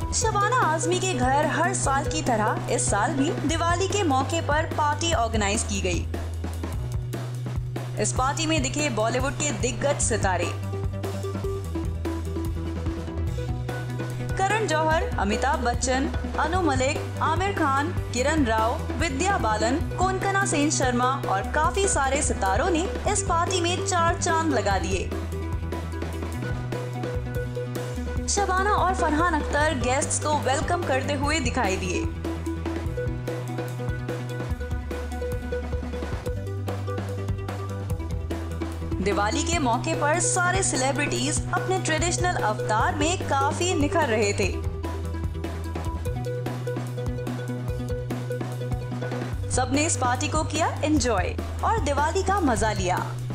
शबाना आजमी के घर हर साल की तरह इस साल भी दिवाली के मौके पर पार्टी ऑर्गेनाइज की गई। इस पार्टी में दिखे बॉलीवुड के दिग्गज सितारे करण जौहर, अमिताभ बच्चन, मलिक, आमिर खान, किरण राव, विद्या बालन, कोंकणा सेन शर्मा और काफी सारे सितारों ने इस पार्टी में 4 चांद लगा दिए। शबाना और फरहान अख्तर गेस्ट्स को वेलकम करते हुए दिखाई दिए। दिवाली के मौके पर सारे सेलिब्रिटीज अपने ट्रेडिशनल अवतार में काफी निखर रहे थे। सबने इस पार्टी को किया एंजॉय और दिवाली का मजा लिया।